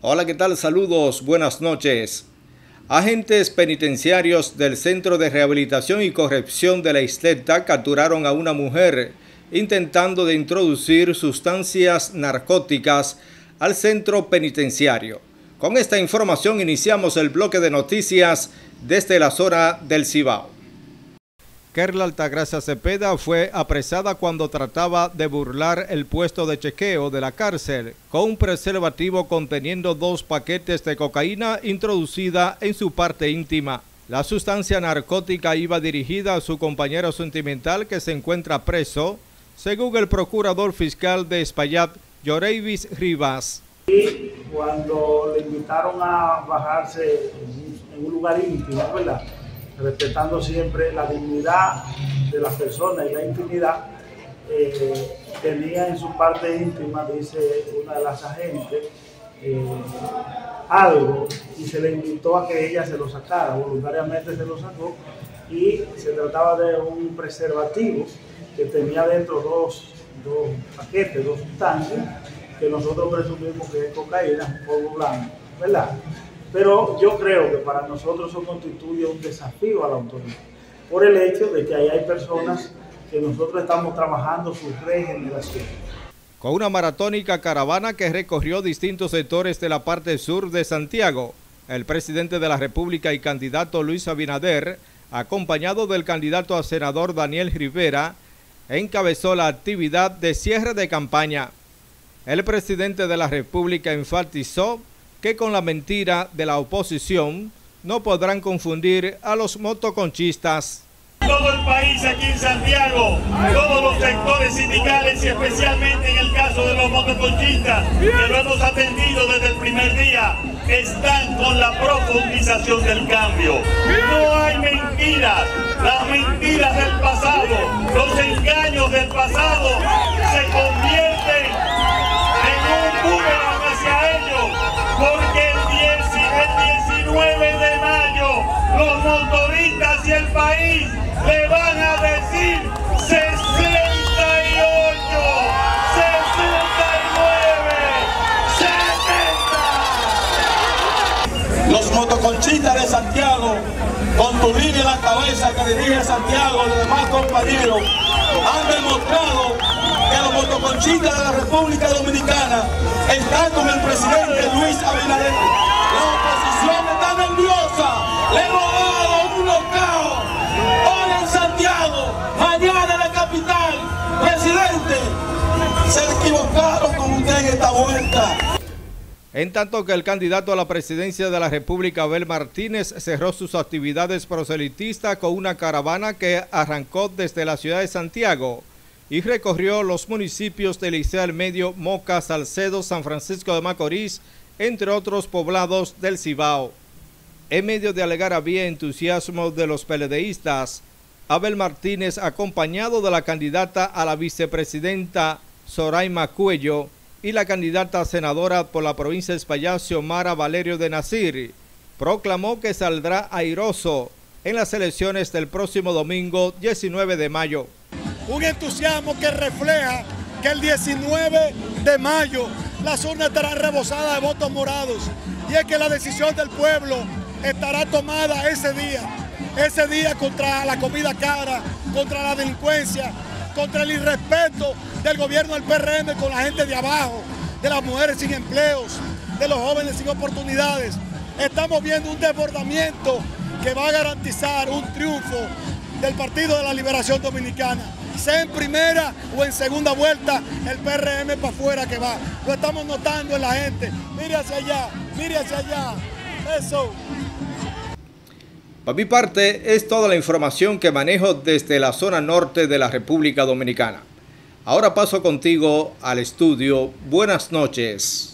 Hola, ¿qué tal? Saludos, buenas noches. Agentes penitenciarios del Centro de Rehabilitación y Corrección de la Isleta capturaron a una mujer intentando de introducir sustancias narcóticas al centro penitenciario. Con esta información iniciamos el bloque de noticias desde la zona del Cibao. Kerla Altagracia Cepeda fue apresada cuando trataba de burlar el puesto de chequeo de la cárcel con un preservativo conteniendo 2 paquetes de cocaína introducida en su parte íntima. La sustancia narcótica iba dirigida a su compañero sentimental que se encuentra preso, según el procurador fiscal de Espaillat, Yoreivis Rivas. Y cuando le invitaron a bajarse en un lugar íntimo, ¿verdad?, respetando siempre la dignidad de las personas y la intimidad, tenía en su parte íntima, dice una de las agentes, algo, y se le invitó a que ella se lo sacara. Voluntariamente se lo sacó, y se trataba de un preservativo que tenía dentro dos paquetes, 2 sustancias, que nosotros presumimos que es cocaína, un polvo blanco, ¿verdad? Pero yo creo que para nosotros eso constituye un desafío a la autoridad, por el hecho de que ahí hay personas que nosotros estamos trabajando su regeneración. Con una maratónica caravana que recorrió distintos sectores de la parte sur de Santiago, el presidente de la República y candidato Luis Abinader, acompañado del candidato a senador Daniel Rivera, encabezó la actividad de cierre de campaña. El presidente de la República enfatizó que con la mentira de la oposición no podrán confundir a los motoconchistas. Todo el país aquí en Santiago, todos los sectores sindicales y especialmente en el caso de los motoconchistas, que lo hemos atendido desde el primer día, están con la profundización del cambio. No hay mentiras, las mentiras del pasado, los engaños del pasado se convierten en un boomerang hacia ellos, porque el 19 de mayo los motoristas y el país le van a decir 68, 69, 70. Los motoconchistas de Santiago, con tu línea en la cabeza que dirige a Santiago y los demás compañeros, han demostrado que los motoconchistas de la República Dominicana están con el presidente Luis Abinader. La oposición está nerviosa, le hemos dado un knockout hoy en Santiago, mañana en la capital. Presidente, se equivocaron con usted en esta vuelta. En tanto que el candidato a la presidencia de la República, Abel Martínez, cerró sus actividades proselitistas con una caravana que arrancó desde la ciudad de Santiago y recorrió los municipios de Licea del Medio, Moca, Salcedo, San Francisco de Macorís, entre otros poblados del Cibao. En medio de alegar había entusiasmo de los PLDistas, Abel Martínez, acompañado de la candidata a la vicepresidenta Zoraima Cuello y la candidata senadora por la provincia de Espaillat, Xiomara Valerio de Nasir, proclamó que saldrá airoso en las elecciones del próximo domingo 19 de mayo. Un entusiasmo que refleja que el 19 de mayo las urnas estarán rebosadas de votos morados, y es que la decisión del pueblo estará tomada ese día contra la comida cara, contra la delincuencia, contra el irrespeto del gobierno del PRM con la gente de abajo, de las mujeres sin empleos, de los jóvenes sin oportunidades. Estamos viendo un desbordamiento que va a garantizar un triunfo del Partido de la Liberación Dominicana. Sea en primera o en segunda vuelta, el PRM para afuera que va. Lo estamos notando en la gente. Mire hacia allá, mire hacia allá. Eso. Por mi parte, es toda la información que manejo desde la zona norte de la República Dominicana. Ahora paso contigo al estudio. Buenas noches.